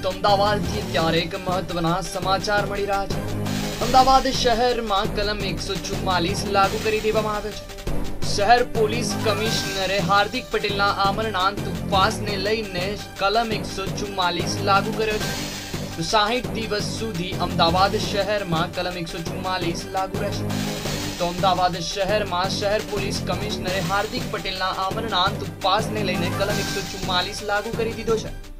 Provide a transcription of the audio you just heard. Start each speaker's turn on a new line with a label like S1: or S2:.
S1: તો અમદાવાદથી ત્યારે એક મહત્વના સમાચાર મળી રહ્યા છે। અમદાવાદ શહેરમાં કલમ 144 લાગુ કરી દેવામાં આવ્યો છે। શહેર પોલીસ કમિશનરે હાર્દિક પટેલના આમરણાંત ઉપવાસને લઈને કલમ 144 લાગુ કર્યો છે। 60 દિવસ સુધી અમદાવાદ શહેરમાં કલમ 144 લાગુ રહેશે। તો અમદાવાદ શહેરમાં શહેર પોલીસ કમિશનરે હાર્દિક પટેલના આમરણાંત ઉપવાસને લઈને કલમ 144 લાગુ કરી દીધો છે।